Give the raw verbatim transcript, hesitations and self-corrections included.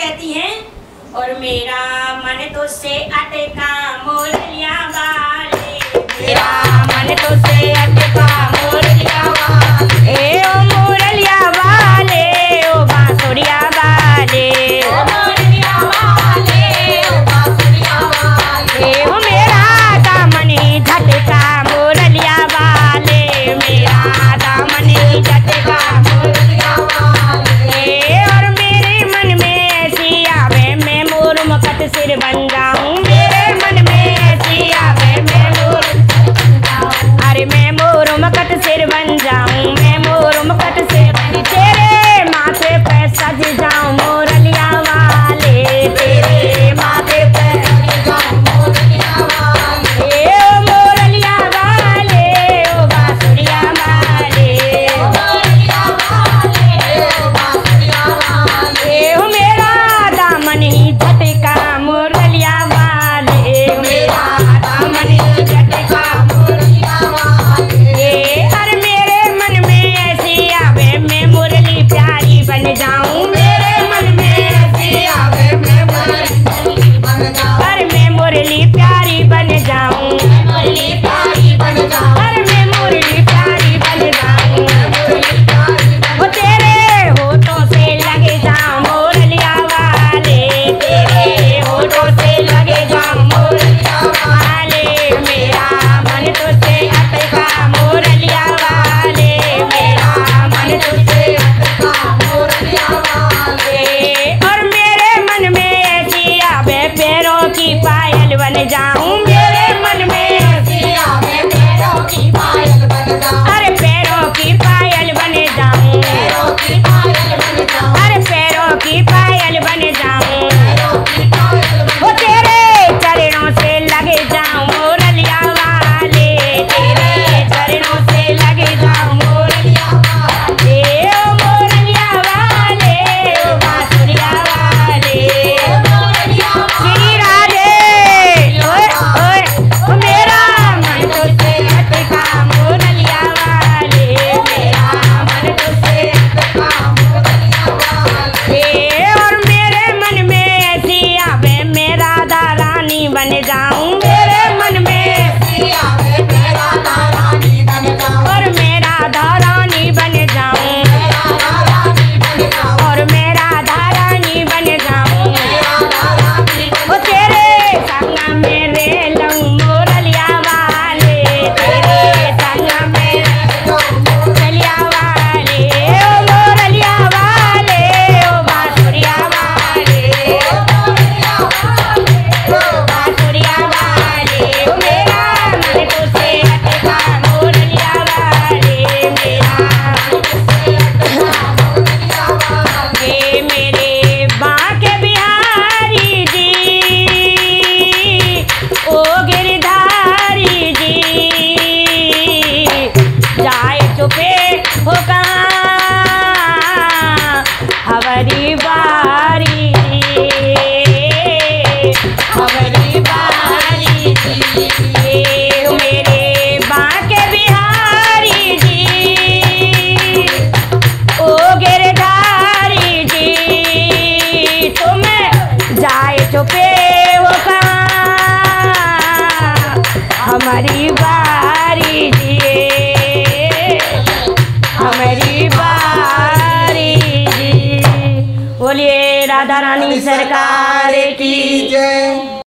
कहती हैं, और मेरा मन तो से अटका मोरलिया वाले, मेरा मन तो से अटका मोरलिया वाले, ए ओ मोरलिया वाले, ओ बांसुरिया वाले, ओ मोरलिया वाले, ओ बांसुरिया वाले, ए ओ मेरा दामन झटका मोरलिया वाले, मेरा दामन झटका मोरलिया वाले, और मेरे मन में ऐसी आवे मैं मोर मुकुट सिर बन जाऊं, मेरे मन में ऐसी आवे मैं मोर, अरे मैं मोर मुकुट सिर बन जाऊं, मैं मोर मुकुट सिर बन, तेरे माथे पे सज जाऊं मोरलिया वाले, तेरे माथे पे सज जाऊं मोरलिया वाले, ओ मोरलिया वाले, ओ बांसुरिया वाले, ओ मोरलिया वाले, ओ बांसुरिया वाले, ओ मेरा दामन ही झटका मोरलिया वाले, मेरा दामन ही झटका मोरलिया वाले, हर मेरे मन में ऐसी आवे मैं मुरली प्यारी बन जाऊं, मेरे मन में ऐसी आवे मैं मुरली बन जाऊं, हर मैं मुरली प्यारी बन जाऊं, मुरली प्यारी बन जाऊं, हर मैं मुरली प्यारी बन जाऊं, मुरली प्यारी बन, ओ तेरे होठों से लगे जाऊं मोरलिया वाले, तेरे होठों से लगे जाऊं मोरलिया वाले, मेरा मन तुझसे अटका मोरलिया वाले, मेरा मन तुझसे अटका मोरलिया वाले, और मेरे मन में ऐसी आवे पैरों की पायल बन जाऊं, मेरे मन में ऐसी आवे पैरों की पायल बन जाऊं, अरे पैरों की पायल बन जाऊं, पैरों की पायल बन जाऊं, अरे पैरों की पायल बन जाऊं, पैरों की पायल बन, ओ तेरे चरणों से लगे जाऊं मोरलिया वाले, तेरे चरणों से लगे जाऊं मोरलिया वाले, ओ मोरलिया वाले, ओ बांसुरिया वाले, ओ मोरलिया श्री राधे, ओए ओए, ओ मेरा मन तुझसे अटका मोरलिया वाले, मेरा मन तुझसे अटका मोरलिया वाले, और मेरे मन में ऐसी आवे मैं राधा रानी बन जाऊं, मेरे मन में ऐसी आवे मैं राधा रानी बन जाऊं, और मैं राधा रानी बन जाऊं, राधा रानी बन जाऊं, और मैं राधा रानी बन जाऊं, राधा रानी बन, ओ तेरे संग में रे लऊं मोरलिया वाले, तेरे संग में रे लऊं मोरलिया वाले, ओ मोरलिया वाले, ओ बांसुरिया वाले, ओ मोरलिया वाले, ओ बांसुरिया वाले, ओ मेरा मन तुझसे अटका मोरलिया वाले, मेरा मन तुझसे अटका मोरलिया वाले, मेरे बांके बिहारी जी, ओ गिरधारी जी, जाए चुपे हो कहाँ हमारी बारी जी, हमारी बारी जी, ओ मेरे बांके बिहारी जी, ओ गिरधारी जी, तुम जाए चुपे हो कहाँ हमारी बारी जी, हमारी बारी जी, बोलिए राधा रानी सरकार की जय।